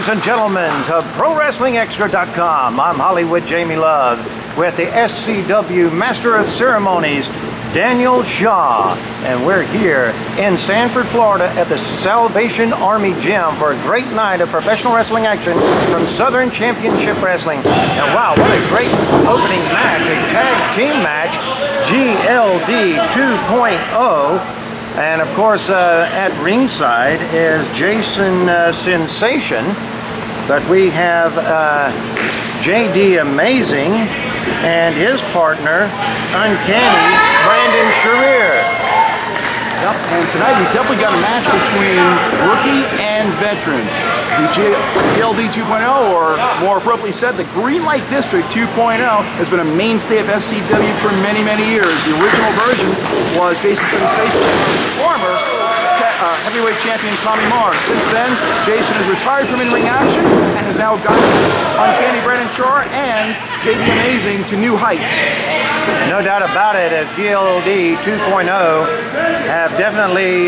ladies and gentlemen, to ProWrestlingExtra.com. I'm Hollywood Jamie Love with the SCW Master of Ceremonies, Daniel Shaw. And we're here in Sanford, Florida at the Salvation Army Gym for a great night of professional wrestling action from Southern Championship Wrestling. And wow, what a great opening match, a tag team match, GLD 2.0. And of course, at ringside is Jason Sensation, but we have JD Amazing and his partner, Uncanny Brandon Sharir. Yep, and tonight we definitely got a match between rookie and veteran. The GLD 2.0, or more appropriately said, the Green Light District 2.0, has been a mainstay of SCW for many, many years. The original version was Jason Sensation, former heavyweight champion Tommy Mars. Since then, Jason has retired from in-ring action and has now gotten Uncanny Brandon Shaw and JD Amazing to new heights. No doubt about it, GLD 2.0 have definitely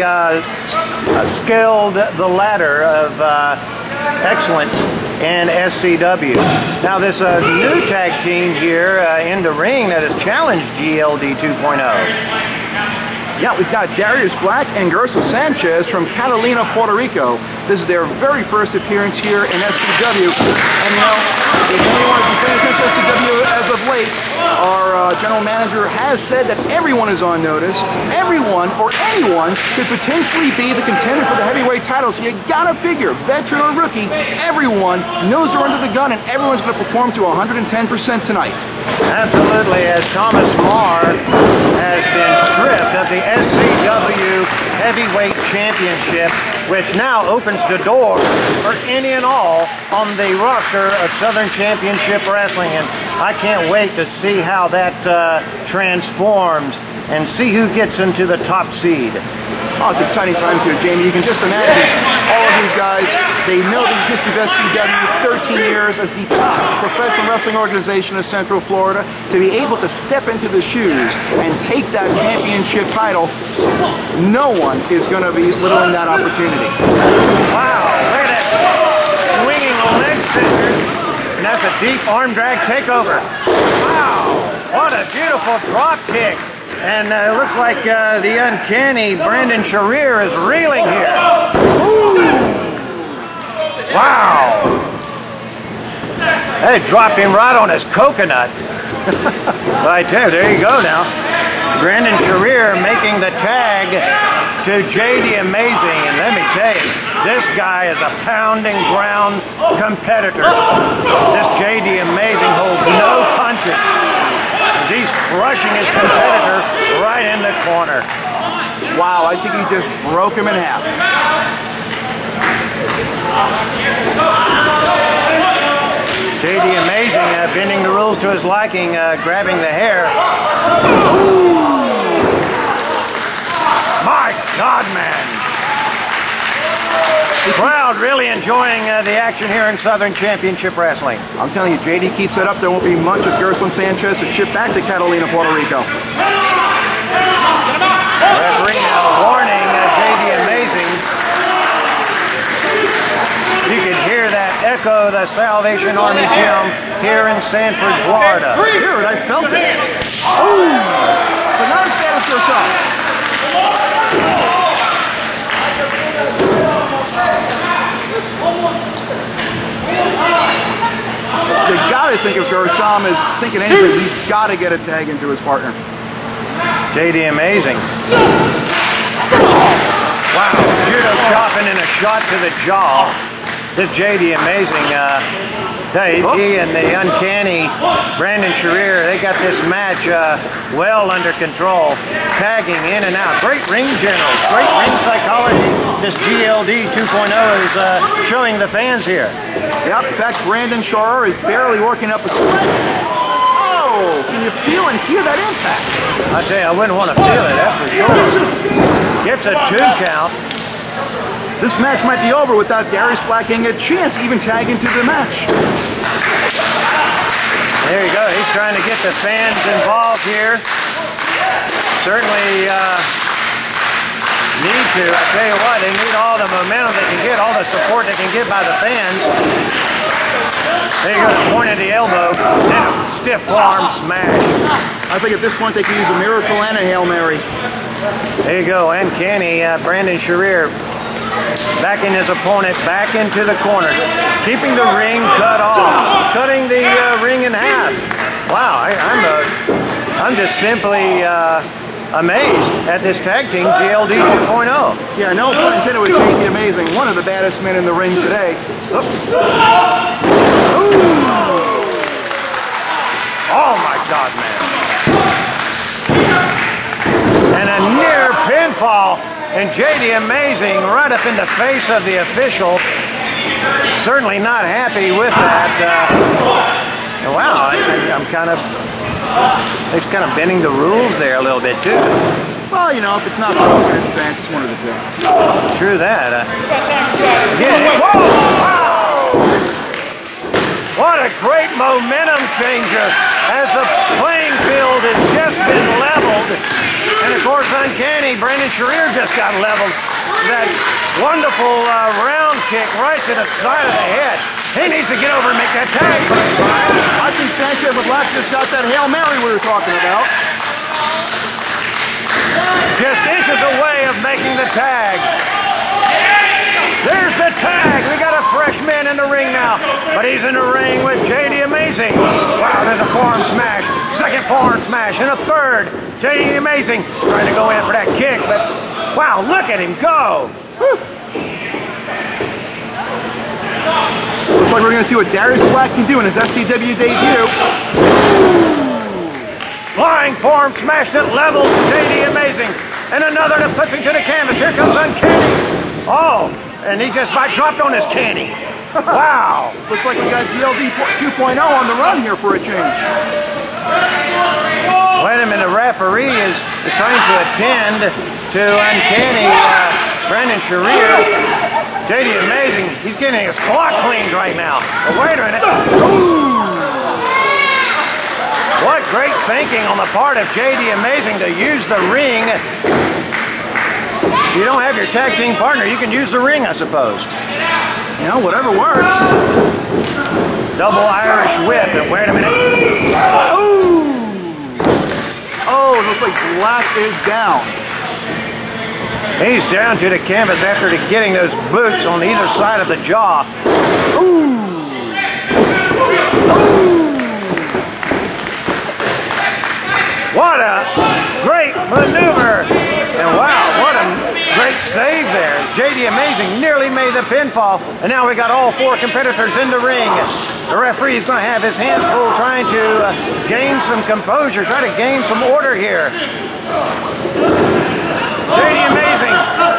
scaled the ladder of excellence in SCW. Now this new tag team here in the ring that has challenged GLD 2.0. Yeah, we've got Darius Black and Gerso Sanchez from Catalina, Puerto Rico. This is their very first appearance here in SCW. And you know, if anyone has been paying attention to SCW as of late, our general manager has said that everyone is on notice. Everyone or anyone could potentially be the contender for the heavyweight title. So you gotta figure, veteran or rookie, everyone knows they're under the gun and everyone's gonna perform to 110% tonight. Absolutely, as Thomas Marr has been stripped of the SCW Heavyweight Championship, which now opens the door for any and all on the roster of Southern Championship Wrestling. And I can't wait to see how that transforms and see who gets into the top seed. Oh, it's exciting times here, Jamie. You can just imagine all of these guys, they know the history of SCW, 13 years as the top professional wrestling organization of Central Florida. To be able to step into the shoes and take that championship title, no one is going to be littling that opportunity. Wow, look at that. Swinging leg scissors, and that's a deep arm drag takeover. Wow, what a beautiful drop kick. And it looks like the Uncanny Brandon Sharir is reeling here. Ooh. Wow. That dropped him right on his coconut. Right there, there you go now. Brandon Sharir making the tag to JD Amazing. And let me tell you, this guy is a pounding ground competitor. This JD Amazing holds no punches. He's crushing his competitor right in the corner. Wow, I think he just broke him in half. JD Amazing bending the rules to his liking, grabbing the hair. Ooh. My God, man. The crowd really enjoying the action here in Southern Championship Wrestling. I'm telling you, JD keeps it up. There won't be much of Gerso Sanchez to ship back to Catalina, Puerto Rico. Referee now warning JD Amazing. You can hear that echo the Salvation Army Gym here in Sanford, Florida. I hear it, I felt it. Oh! But not as bad as Gerso. You gotta think if Gershom is thinking anything, he's gotta get a tag into his partner. JD Amazing. Wow, judo chopping and a shot to the jaw. This JD Amazing, he and the Uncanny Brandon Sharir, they got this match well under control, tagging in and out. Great ring generals, great ring psychology. This GLD 2.0 is showing the fans here. Yep, in fact, Brandon Shaw is barely working up a sweat. Oh, can you feel and hear that impact? I tell you, I wouldn't want to feel it, that's for sure. Gets a 2 count. This match might be over without Darius Black getting a chance to even tag into the match. There you go. He's trying to get the fans involved here. Certainly Need to. I tell you what, they need all the momentum they can get, all the support they can get by the fans. There you go, the point of the elbow, then a stiff forearm smash. I think at this point they can use a miracle and a Hail Mary. There you go, uncanny. Brandon Sherrier backing his opponent back into the corner, keeping the ring cut off, cutting the ring in half. Wow, I'm just simply amazed at this tag team, GLD 2.0. Yeah, no pun intended with JD Amazing, one of the baddest men in the ring today. Oh my God, man. And a near pinfall, and JD Amazing right up in the face of the official. Certainly not happy with that. Wow, I'm kind of, it's kind of bending the rules there a little bit too. Well, you know, if it's not broken, it's bent. It's one of the two. True that. Again, whoa! Wow! What a great momentum changer as the playing field has just been leveled. And of course, uncanny, Brandon Sherrier just got leveled. That wonderful round kick right to the side of the head. He needs to get over and make that tag. I think Sanchez with Lax just got that Hail Mary we were talking about. Just inches away of making the tag. There's the tag. We got a fresh man in the ring now, but he's in the ring with JD Amazing. Wow, there's a forearm smash, second forearm smash, and a third. JD Amazing trying to go in for that kick, but wow, look at him go. Whew. Looks like we're going to see what Darius Black can do in his SCW debut. Flying forearm smash that levels JD Amazing, and another that puts him to the canvas. Here comes Uncanny. Oh. And he just about dropped on his canny. Wow. Looks like we got GLD 2.0 on the run here for a change. Wait a minute, the referee is trying to attend to uncanny Brandon Sherrier. JD Amazing, he's getting his clock cleaned right now. But wait a minute. Ooh. What great thinking on the part of JD Amazing to use the ring. If you don't have your tag team partner, you can use the ring, I suppose. You know, whatever works. Double Irish whip, and wait a minute. Ooh! Oh, it looks like Black is down. He's down to the canvas after getting those boots on either side of the jaw. Ooh! Ooh! What a great maneuver! And wow, what a great save there. JD Amazing nearly made the pinfall, and now we got all four competitors in the ring. The referee is going to have his hands full trying to gain some composure, try to gain some order here. JD Amazing.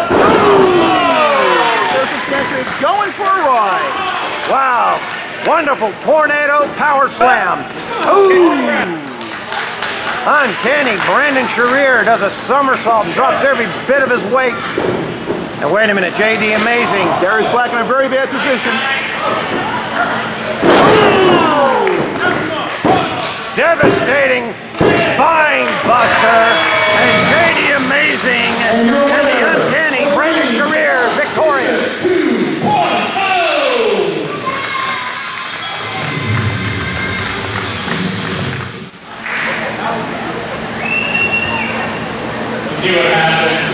Joseph Sanchez going for a ride. Wow, wonderful tornado power slam. Ooh. Uncanny, Brandon Sherrier does a somersault and drops every bit of his weight. And wait a minute, JD Amazing. Darius Black in a very bad position. Devastating spine buster. And JD Amazing and the uncanny Brandon Sherrier victorious. See what happens.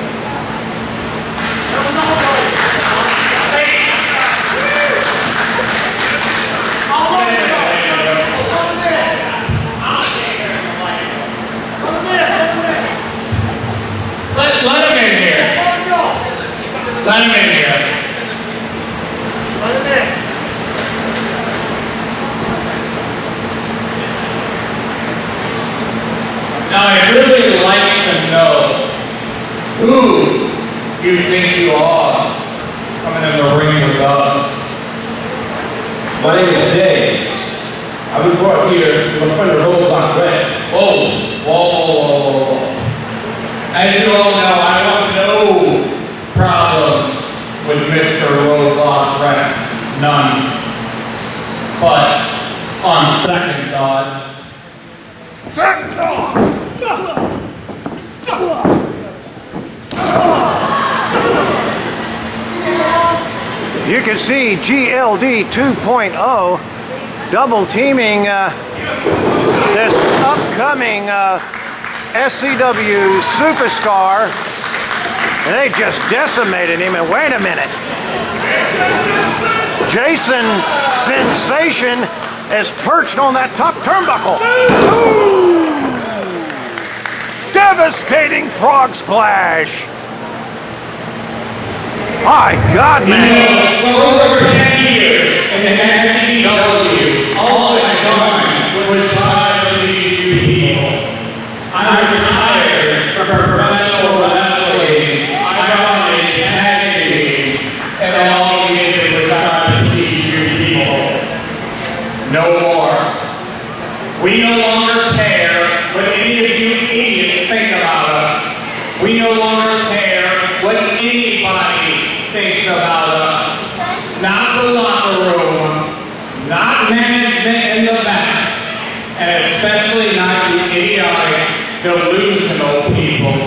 Let him in here. Let him in here. Let him in. Now I'd really like to know who you think you are coming in the ring with us. My name is Jay. I was brought here from a friend of Roadblock West. Whoa, whoa, whoa, whoa. As you all know, I have no problems with Mr. Roadblock Rex. None. But on second thought, Second thought! You can see GLD 2.0 double teaming this upcoming SCW superstar. And they just decimated him. And wait a minute. Jason Sensation is perched on that top turnbuckle. Ooh. Devastating frog splash. My God, man. For over 10 years in the SCW, all I've done was try to please you people. I'm retired from professional wrestling. I got a tag team, and all we did was try to please you people. No more. We no longer care what any of you idiots think about us. We no longer care what anybody thinks about us. Not the locker room, not management in the back, and especially not you idiotic, delusional people.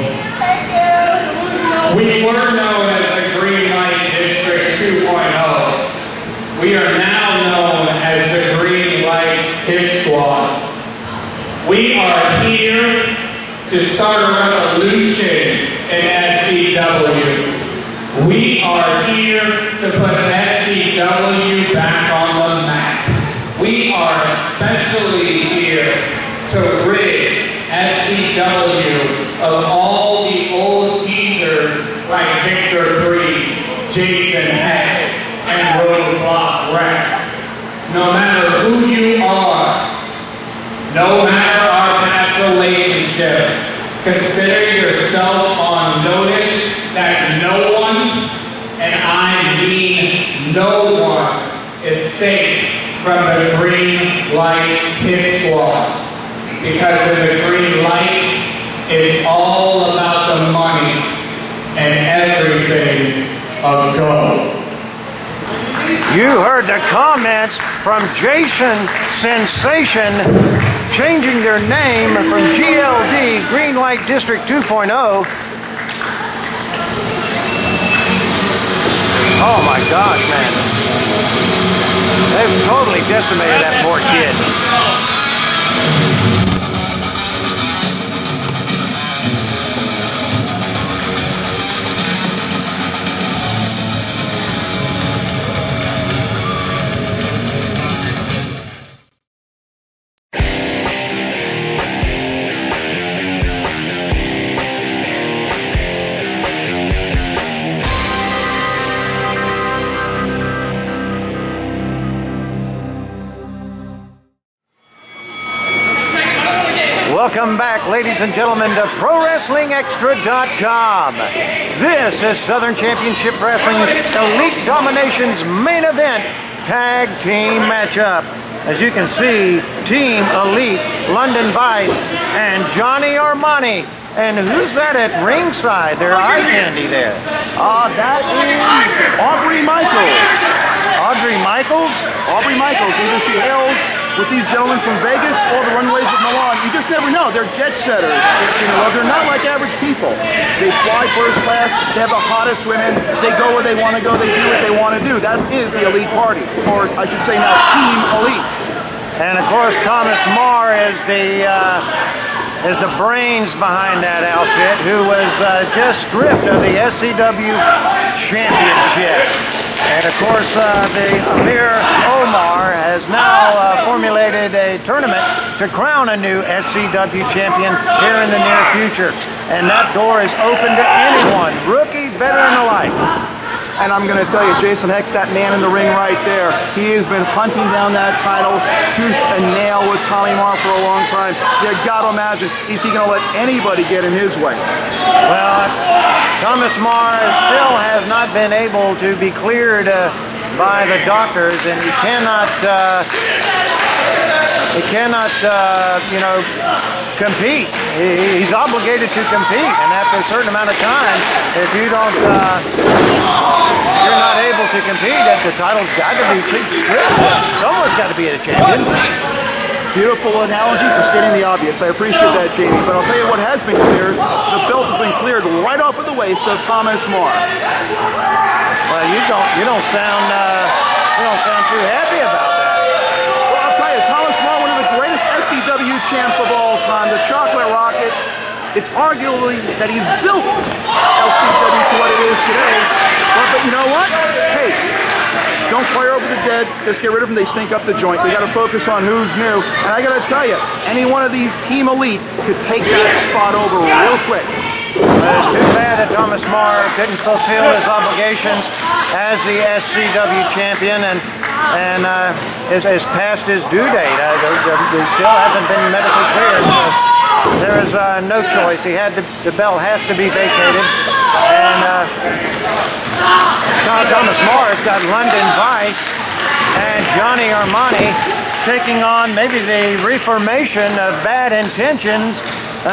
We were known as the Green Light District 2.0. We are now known as the Green Light Hit Squad. We are here to start a revolution in SCW. We are here to put SCW back on the map. We are especially here to rid SCW of all the old geezers like Victor Breed, Jason Hex, and Roadblock Rex. No matter who you are, no matter our past relationships, consider yourself on notice that no one, and I mean no one, is safe from the Green Light Hit Squad. Because in the Green Light, it's all about the money and everything's a go. You heard the comments from Jason Sensation changing their name from GLD, Green Light District 2.0. Oh my gosh, man. They've totally decimated that poor kid. Welcome back, ladies and gentlemen, to ProWrestlingExtra.com. This is Southern Championship Wrestling's Elite Domination's main event tag team matchup. As you can see, Team Elite, London Vice, and Johnny Armani. And who's that at ringside? Their eye candy there. That is Aubrey Michaels. Audrey Michaels? Aubrey Michaels. Either she hails with these gentlemen from Vegas or the runways of Milan. You just never know. They're jet setters. They're not like average people. They fly first class. They have the hottest women. They go where they want to go. They do what they want to do. That is the Elite Party. Or I should say now, Team Elite. And of course, Thomas Marr is the brains behind that outfit, who was just stripped of the SCW Championship. And of course, the Amir Omar has now formulated a tournament to crown a new SCW champion here in the near future. And that door is open to anyone, rookie, veteran alike. And I'm going to tell you, Jason Hex, that man in the ring right there, he has been hunting down that title tooth and nail with Tommy Marr for a long time. You got to imagine, is he going to let anybody get in his way? Well, Thomas Marr still has not been able to be cleared by the doctors, and he cannot compete. He's obligated to compete, and after a certain amount of time, if you don't, you're not able to compete, the title's got to be stripped. Someone's got to be a champion. Beautiful analogy for stating the obvious. I appreciate that, Jamie. But I'll tell you what has been cleared. The belt has been cleared right off of the waist of Thomas Marr. Well, you don't sound too happy about that. Well, I'll tell you, Thomas More, one of the greatest SCW champs of all time, the Chocolate Rocket. It's arguably that he's built LCW to what it is today. But you know what? Hey, don't fire over the dead. Just get rid of them. They stink up the joint. We got to focus on who's new. And I got to tell you, any one of these Team Elite could take that spot over real quick. Well, it's too bad that Thomas More couldn't fulfill his obligations as the SCW champion and has passed his due date. He still hasn't been medically cleared. So there is no choice. The belt has to be vacated. And Thomas More has got London Vice and Johnny Armani taking on maybe the reformation of Bad Intentions.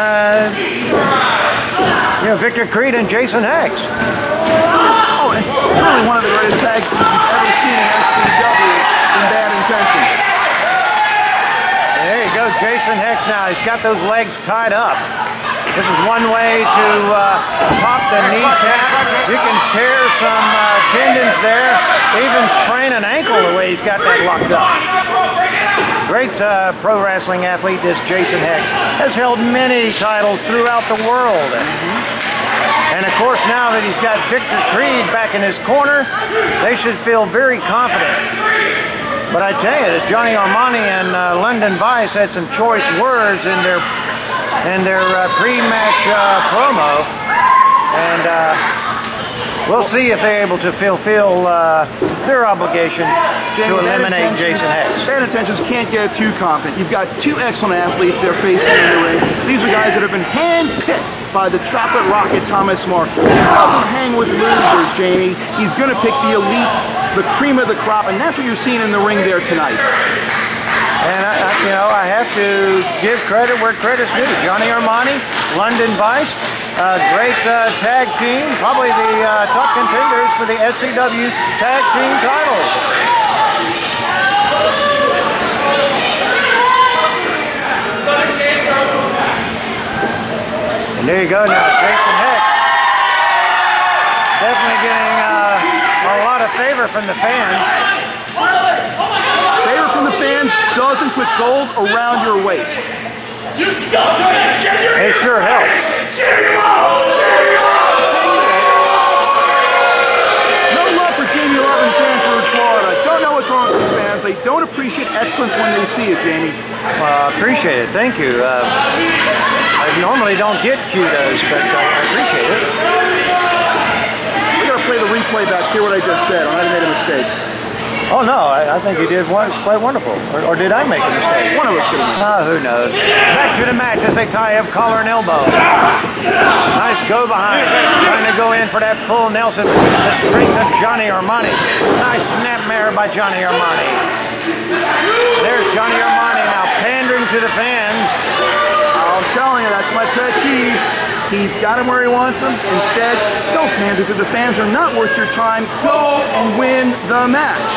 Victor Creed and Jason Hex. Oh, and truly one of the greatest tag teams you've ever seen in SCW in Bad Intentions. There you go, Jason Hex now. He's got those legs tied up. This is one way to pop the kneecap. You can tear some tendons there, even sprain an ankle the way he's got that locked up. Great pro wrestling athlete, this Jason Hex. Has held many titles throughout the world. And of course, now that he's got Victor Creed back in his corner, they should feel very confident. But I tell you, this Johnny Armani and London Vice had some choice words in their pre-match promo, and we'll see if they're able to fulfill their obligation to eliminate Jason Hex. Bad Intentions can't get too confident. You've got two excellent athletes they're facing in the ring. These are guys that have been hand-picked by the Chocolate Rocket, Thomas More. He doesn't hang with losers, Jamie. He's going to pick the elite, the cream of the crop, and that's what you're seeing in the ring there tonight. And I have to give credit where credit's due. Johnny Armani, London Vice, great tag team, probably the top contenders for the SCW tag team titles. And there you go now, Jason Hex. Definitely getting a lot of favor from the fans. Favor from the fans doesn't put gold around your waist. It sure helps. No love for Jamie Love in Sanford, Florida. Don't know what's wrong with these fans. They don't appreciate excellence when they see it, Jamie. Well, I appreciate it. Thank you. I normally don't get kudos, but I appreciate it. We gotta play the replay back, hear what I just said. I might have made a mistake. Oh no, I think you did quite wonderful. Or did I make a mistake? One of us could have. Who knows? Back to the match as they tie up collar and elbow. Nice go behind. Trying to go in for that full Nelson. The strength of Johnny Armani. Nice snapmare by Johnny Armani. There's Johnny Armani now pandering to the fans. I'm telling you, that's my pet peeve. He's got him where he wants him. Instead, don't pander to the fans. Are not worth your time. Go and win the match.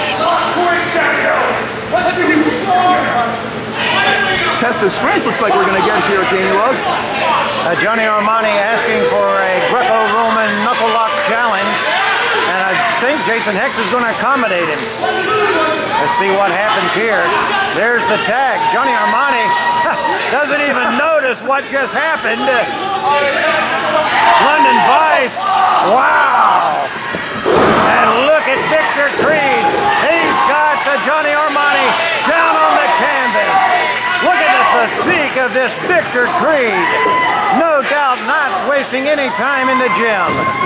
Test of strength looks like we're going to get here, Jamie Love. Johnny Armani asking for a Greco-Roman knuckle lock challenge. And I think Jason Hex is going to accommodate him. Let's see what happens here. There's the tag. Johnny Armani doesn't even notice what just happened. London Vice. Wow. And look at Victor Creed. He's got the Johnny Armani down on the canvas. Look at the physique of this Victor Creed. No doubt not wasting any time in the gym.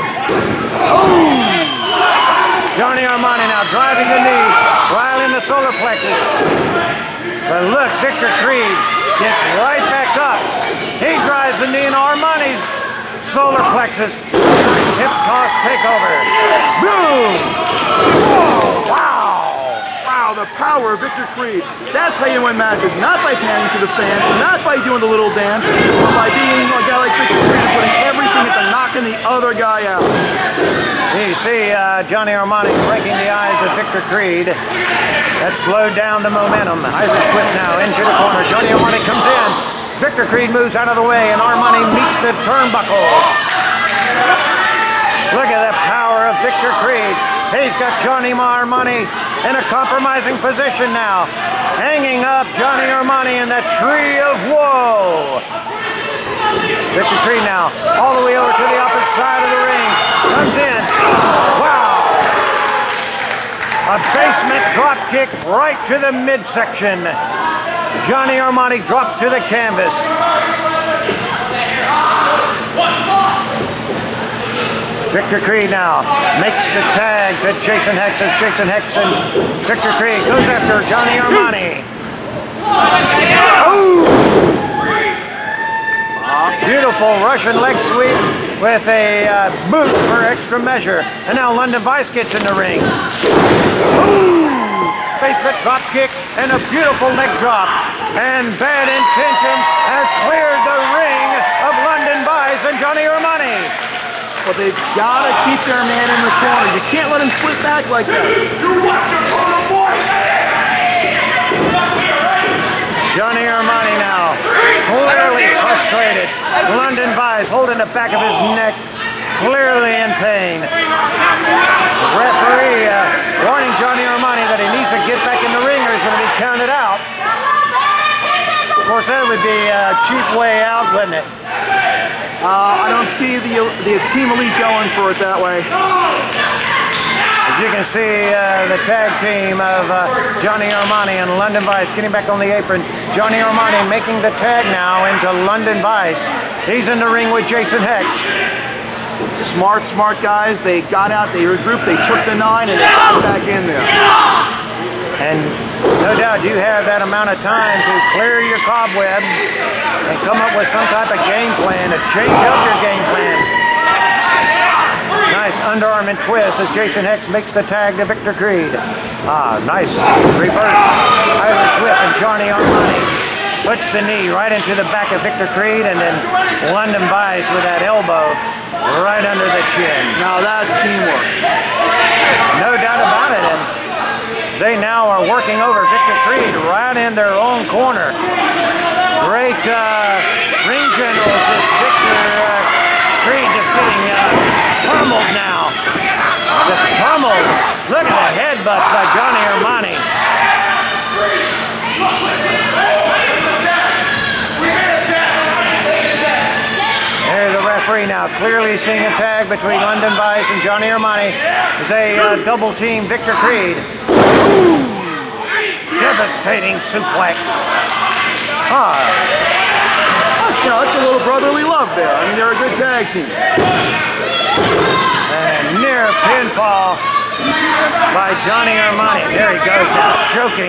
Johnny Armani now driving the knee, while in the solar plexus. But look, Victor Creed gets right back up. He drives the knee in Armani's solar plexus. Nice hip toss takeover. Boom! Whoa, wow! Wow, the power of Victor Creed. That's how you win matches. Not by pandering to the fans, not by doing the little dance, but by being a guy like Victor Creed and putting everything into knocking the other guy out. You see Johnny Armani breaking the eyes of Victor Creed. That slowed down the momentum. Isaac Swift now into the corner. Johnny Armani comes in. Victor Creed moves out of the way, and Armani meets the turnbuckle. Look at the power of Victor Creed. He's got Johnny Armani in a compromising position now. Hanging up Johnny Armani in the tree of woe. Victor Creed now, all the way over to the opposite side of the ring. Comes in. Wow! A basement drop kick right to the midsection. Johnny Armani drops to the canvas. Victor Creed now makes the tag to Jason Hex as Jason Hex and Victor Creed goes after Johnny Armani. Ooh. Beautiful Russian leg sweep with a boot for extra measure. And now London Vice gets in the ring. Ooh. Basement drop kick and a beautiful leg drop. And Bad Intentions has cleared the ring of London Vice and Johnny Armani. Well, they've got to keep their man in the corner. You can't let him slip back like that. You watch your corner, boys! Johnny Armani now, clearly frustrated. London Vice holding the back of his neck, clearly in pain. The referee warning Johnny Armani that he needs to get back in the ring or he's going to be counted out. Of course, that would be a cheap way out, wouldn't it? I don't see the Team Elite going for it that way. As you can see, the tag team of Johnny Armani and London Vice getting back on the apron. Johnny Armani making the tag now into London Vice. He's in the ring with Jason Hex. Smart guys. They got out, they regrouped, they took the 9, and they got back in there. And no doubt you have that amount of time to clear your cobwebs and come up with some type of game plan to change up your game plan. Nice underarm and twist as Jason Hex makes the tag to Victor Creed. Nice reverse Irish whip, and Johnny Armani puts the knee right into the back of Victor Creed, and then London Vice with that elbow right under the chin. Now that's teamwork. No doubt about it. And they now are working over Victor Creed right in their own corner. Great ring generals as Victor Creed just getting pummeled now. Just pummeled. Look at the headbutts by Johnny Armani. There's the referee now clearly seeing a tag between London Vice and Johnny Armani as they double team Victor Creed. Ooh. Devastating suplex. That's a little brotherly love there. I mean, they're a good tag team. And near pinfall by Johnny Armani. There he goes now, choking.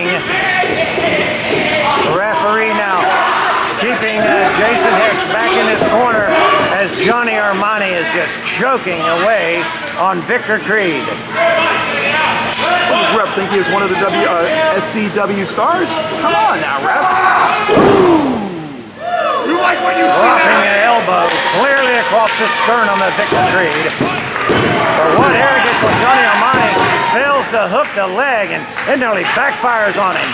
The referee now keeping Jason Hex back in his corner as Johnny Armani is just choking away on Victor Creed. What does Ref think he is one of the SCW stars? Come on now, Ref. You like what you see Dropping now? an elbow clearly across the sternum of Victor Creed. For one arrogance when Johnny Armani fails to hook the leg and it nearly backfires on him.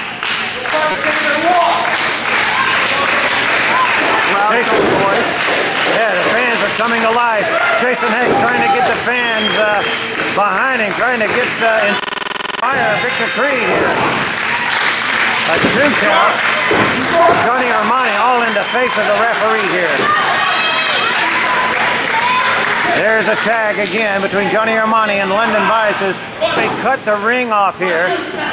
Jason, yeah, the fans are coming to life. Jason Hex trying to get the fans behind him, trying to get inspire Victor Creed here. A 2 count. Johnny Armani all in the face of the referee here. There's a tag again between Johnny Armani and London Vice as they cut the ring off here.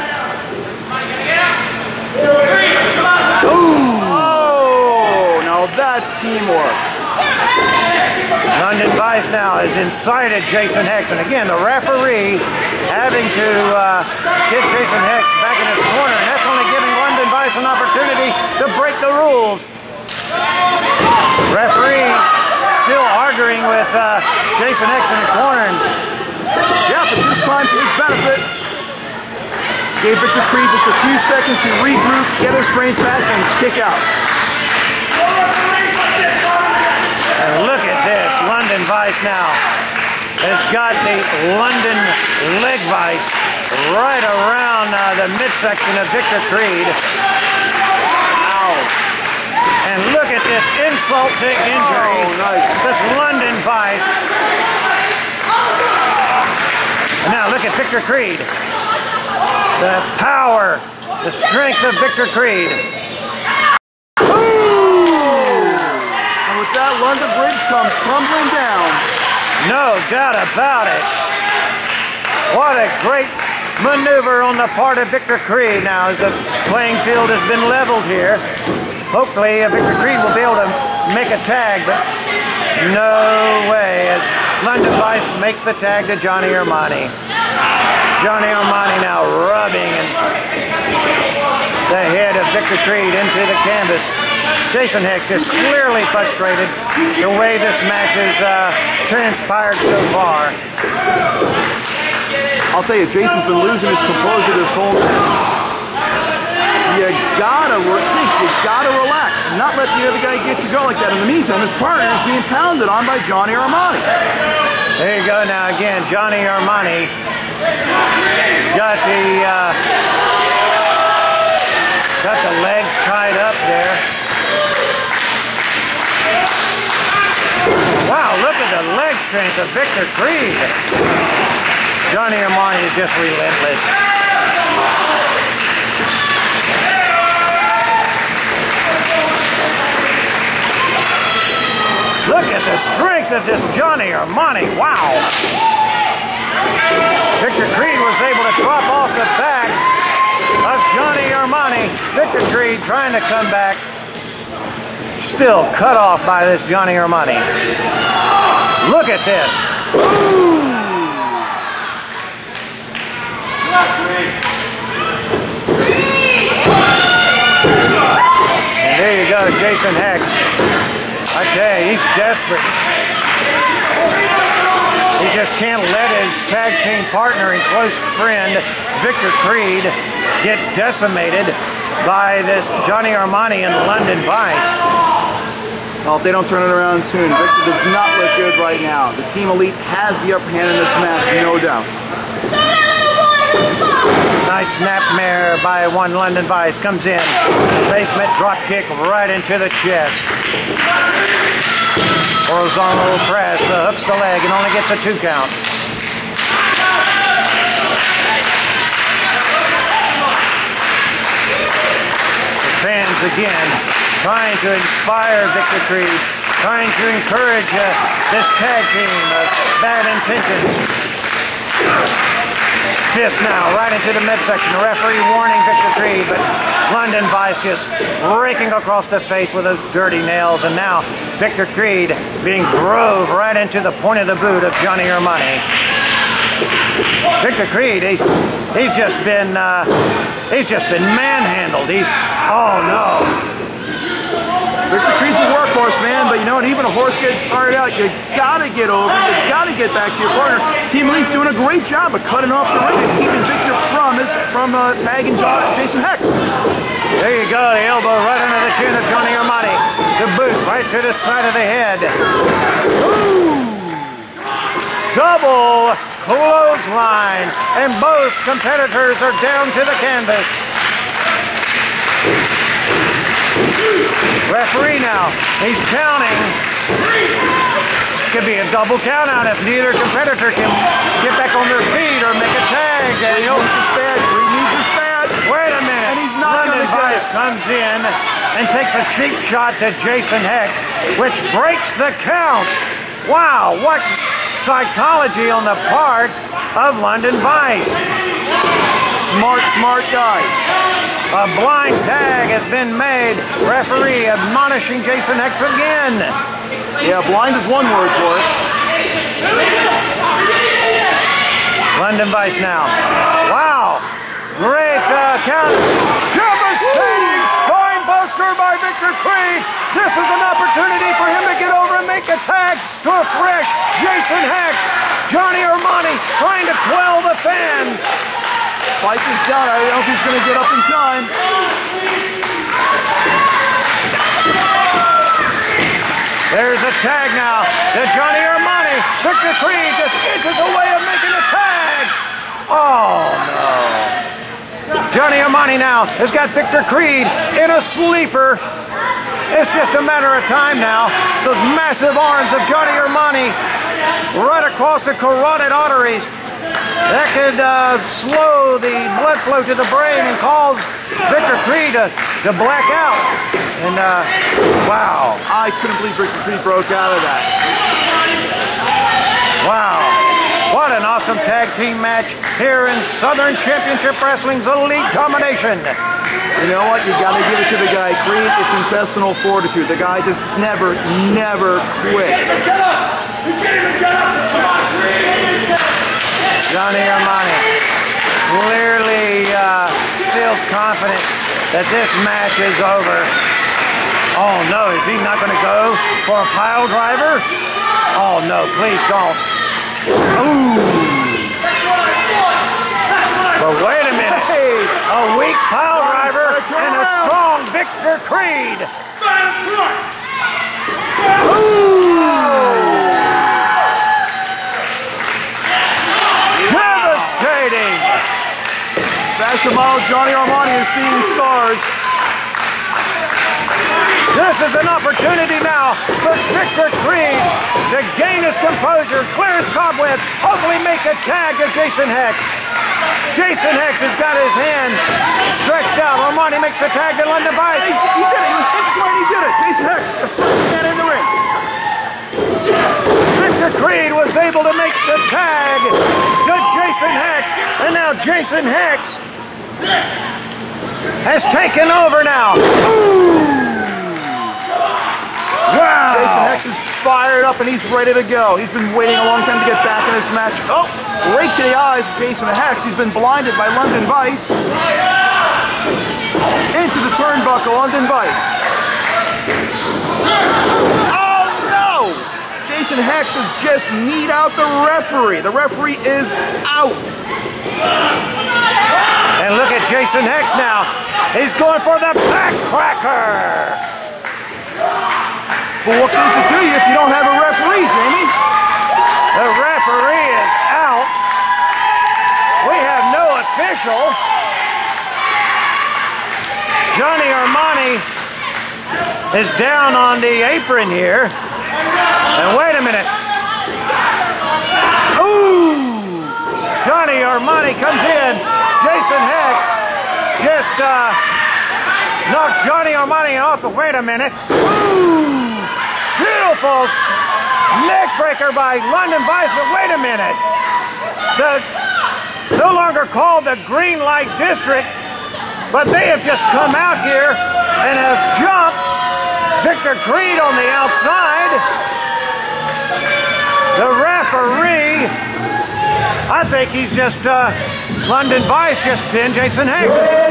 Ooh. Oh, now that's teamwork. London Vice now has incited Jason Hex, and again the referee having to get Jason Hex back in his corner, and that's only giving London Vice an opportunity to break the rules. Referee still arguing with Jason Hex in the corner. Yeah, but this time to his benefit. Gave Victor Creed just a few seconds to regroup, get his strength back, and kick out. And look at this, London Vice now has got the London leg vice right around the midsection of Victor Creed. Ow. And look at this insult to injury. Oh, nice. This London Vice And now look at Victor Creed. The power, the strength of Victor Creed. And with that, London Bridge comes tumbling down. No doubt about it. What a great maneuver on the part of Victor Creed now as the playing field has been leveled here. Hopefully Victor Creed will be able to make a tag, but no way as London Vice makes the tag to Johnny Armani. Johnny Armani now rubbing the head of Victor Creed into the canvas. Jason Hex just clearly frustrated the way this match has transpired so far. I'll tell you, Jason's been losing his composure this whole match. You gotta relax, not let the other guy get you going like that. In the meantime, his partner is being pounded on by Johnny Armani. There you go now again, Johnny Armani. He's got the legs tied up there. Wow, look at the leg strength of Victor Creed. Johnny Armani is just relentless. Look at the strength of this Johnny Armani. Wow. Victor Creed was able to drop off the back of Johnny Armani. Victor Creed trying to come back. Still cut off by this Johnny Armani. Look at this. Ooh. And there you go, Jason Hex. I tell you, he's desperate. He just can't let his tag team partner and close friend, Victor Creed, get decimated by this Johnny Armani and London Vice. Well, if they don't turn it around soon, Victor does not look good right now. The Team Elite has the upper hand in this match, no doubt. Nice snapmare by one London Vice. Comes in. Basement drop kick right into the chest. Horizontal press. Hooks the leg and only gets a 2 count. The fans again trying to inspire Victor Creed. Trying to encourage this tag team of bad intentions. Fist now right into the midsection. The referee warning Victor Creed, but London Vice just raking across the face with those dirty nails. And now Victor Creed being drove right into the point of the boot of Johnny Armani. Victor Creed, he's just been manhandled. Oh no. Victor Creed's a workhorse, man, but you know what? Even a horse gets started out, you gotta get over, you gotta get back to your partner. Team Elite's doing a great job of cutting off the ring and keeping Victor from tagging Jason Hex. There you go, the elbow right under the chin of Johnny Armani. The boot right to the side of the head. Ooh. Double clothesline, and both competitors are down to the canvas. Referee now, he's counting. Could be a double count out if neither competitor can get back on their feet or make a tag. He needs his pad. Wait a minute. And he's not London Vice comes in and takes a cheap shot to Jason Hex, which breaks the count. Wow, what psychology on the part of London Vice. Smart guy. A blind tag has been made. Referee admonishing Jason Hex again. Yeah, blind is one word for it. London Vice now. Wow. Great count. Devastating spine buster by Victor Creed. This is an opportunity for him to get over and make a tag to a fresh Jason Hex. Johnny Armani trying to quell the fans. Fights is down. I don't know if he's going to get up in time. There's a tag now to Johnny Armani. Victor Creed just inches away of making a tag. Oh, no. Johnny Armani now has got Victor Creed in a sleeper. It's just a matter of time now. Those massive arms of Johnny Armani right across the carotid arteries. That could slow the blood flow to the brain and cause Victor Creed to black out. And wow. I couldn't believe Victor Creed broke out of that. Wow. What an awesome tag team match here in Southern Championship Wrestling's Elite Domination. You know what? You got to give it to the guy. Creed, it's intestinal fortitude. The guy just never quits. Get up! You can't even get up this time! Johnny Armani clearly feels confident that this match is over. Oh no, is he not going to go for a pile driver? Oh no, please don't. Ooh. But wait a minute. A weak pile driver and a strong Victor Creed. Ooh. Devastating. Fashion model Johnny Armani is seeing stars. This is an opportunity now for Victor Creed to gain his composure, clear his cobweb, hopefully make a tag to Jason Hex. Jason Hex has got his hand stretched out. Armani makes the tag to London Vice. He did it. He was inch he did it. Jason Hex, the first man in the ring. Victor Creed was able to make the tag to Jason Hex. And now Jason Hex has taken over now. Ooh. Wow! Jason Hex is fired up and he's ready to go. He's been waiting a long time to get back in this match. Oh, right to the eyes of Jason Hex. He's been blinded by London Vice. Into the turnbuckle, London Vice. Oh no! Jason Hex has just kneed out the referee. The referee is out. And look at Jason Hex now. He's going for the backcracker. But what does it do you if you don't have a referee, Jamie? The referee is out. We have no official. Johnny Armani is down on the apron here. And wait a minute. Ooh! Johnny Armani comes in. Jason Hex just knocks Johnny Armani off. But wait a minute. Ooh! Beautiful neck breaker by London Vice, but wait a minute. No longer called the Green Light District, but they have just come out here and has jumped Victor Creed on the outside. The referee, I think he's just, London Vice just pinned Jason Hex.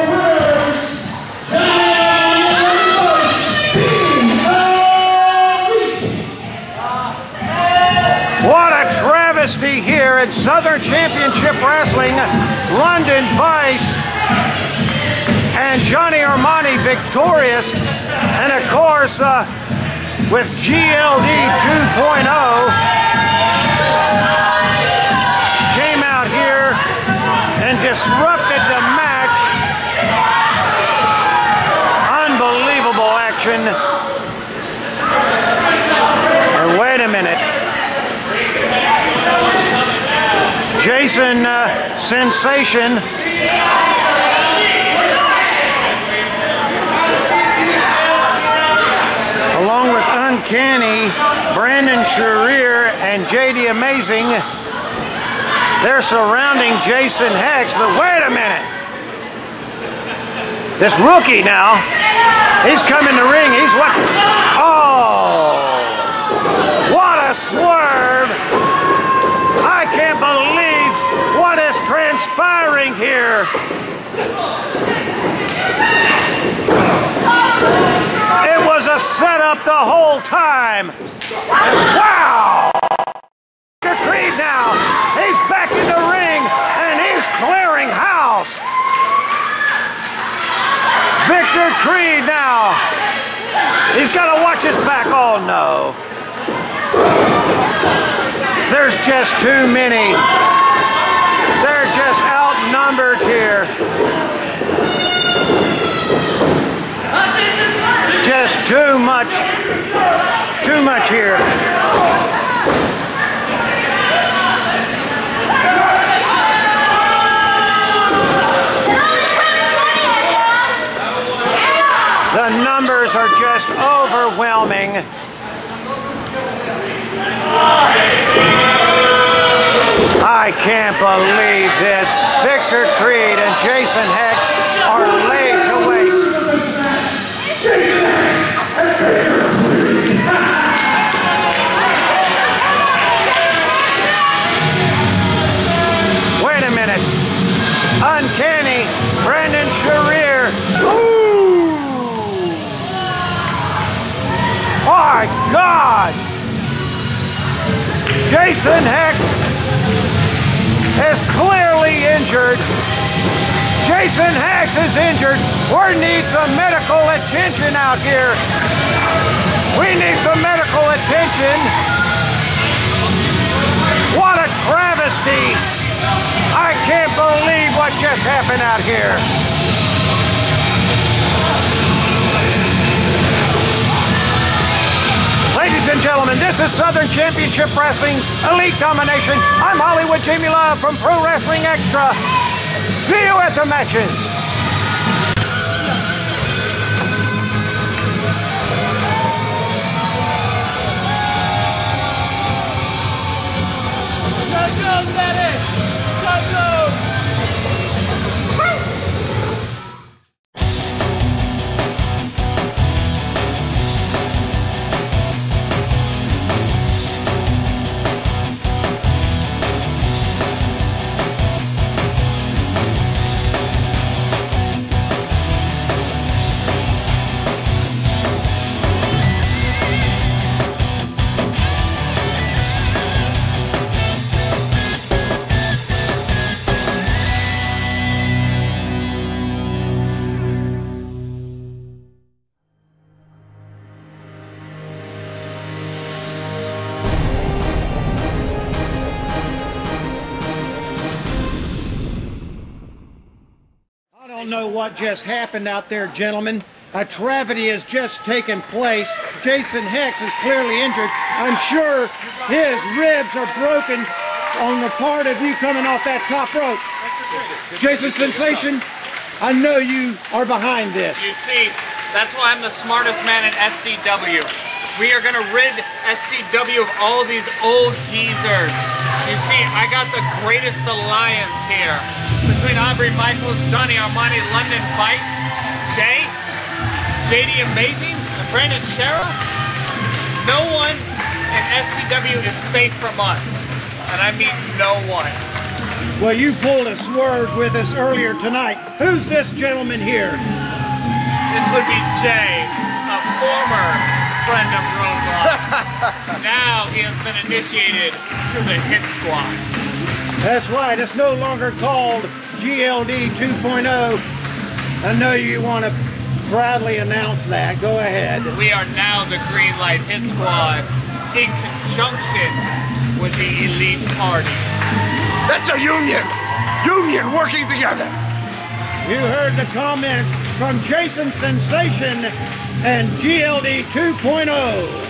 What a travesty here at Southern Championship Wrestling. London Vice and Johnny Armani victorious. And of course, with GLD 2.0, came out here and disrupted the match. Unbelievable action. And wait a minute. Jason Sensation along with Uncanny, Brandon Sharir and JD Amazing, they're surrounding Jason Hex. But wait a minute, this rookie now, he's coming to ring. He's what? Oh, what a swerve! I can't believe what is transpiring here. It was a setup the whole time. Wow! Victor Creed now, he's back in the ring and he's clearing house. Victor Creed now, he's got to watch his back. Oh no. There's just too many. They're just outnumbered here. Just too much here. The numbers are just overwhelming. I can't believe this. Victor Creed and Jason Hex are laid to waste. Wait a minute. Uncanny Brandon Sharir. Ooh! My God! Jason Hex is clearly injured. Jason Hex is injured. We need some medical attention out here. We need some medical attention. What a travesty. I can't believe what just happened out here. Ladies and gentlemen, this is Southern Championship Wrestling's Elite Domination. I'm Hollywood Jamie Love from Pro Wrestling Extra. See you at the matches. I don't know what just happened out there, gentlemen. A tragedy has just taken place. Jason Hex is clearly injured. I'm sure his ribs are broken on the part of you coming off that top rope. Jason Sensation, I know you are behind this. You see, that's why I'm the smartest man in SCW. We are going to rid SCW of all these old geezers. You see, I got the greatest alliance here. Between Aubrey Michaels, Johnny Armani, London Vice, Jay, JD Amazing, and Brandon Shera. No one in SCW is safe from us. And I mean no one. Well, you pulled a swerve with us earlier tonight. Who's this gentleman here? This would be Jay, a former friend of Roadblock. Now he has been initiated to the Hit Squad. That's right, it's no longer called GLD 2.0. I know you want to proudly announce that. Go ahead. We are now the Green Light Hit Squad in conjunction with the Elite Party. That's a union! Union working together! You heard the comments from Jason Sensation and GLD 2.0.